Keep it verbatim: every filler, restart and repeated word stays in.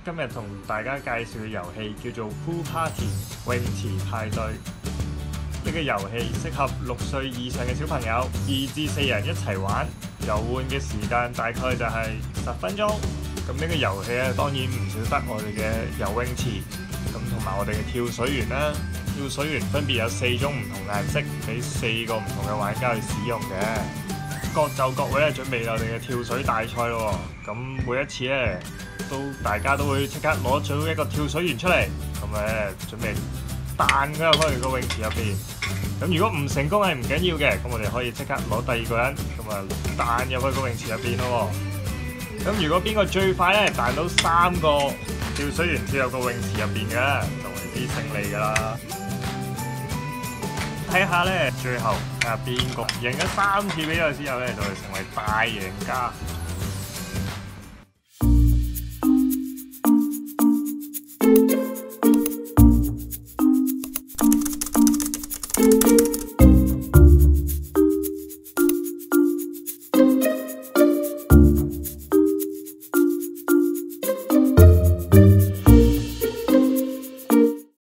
今日同大家介紹嘅遊戲叫做 Pool Party 泳池派對。呢個遊戲適合六歲以上嘅小朋友，二至四人一齊玩。遊玩嘅時間大概就係十分鐘。咁呢個遊戲咧當然唔少得我哋嘅游泳池，咁同埋我哋嘅跳水員啦。跳水員分別有四種唔同顏色，俾四個唔同嘅玩家去使用嘅。各就各位咧準備我哋嘅跳水大賽咯。咁每一次咧都大家都會即刻攞咗一個跳水員出嚟，咁咧準備彈佢入去個泳池入邊。咁如果唔成功係唔緊要嘅，咁我哋可以即刻攞第二個人，咁啊彈入去個泳池入邊咯。咁如果邊個最快咧彈到三個跳水員跳入個泳池入邊嘅，就為之勝利㗎啦。睇下咧，最後睇下邊個贏咗三次比賽之後咧，就會成為大贏家。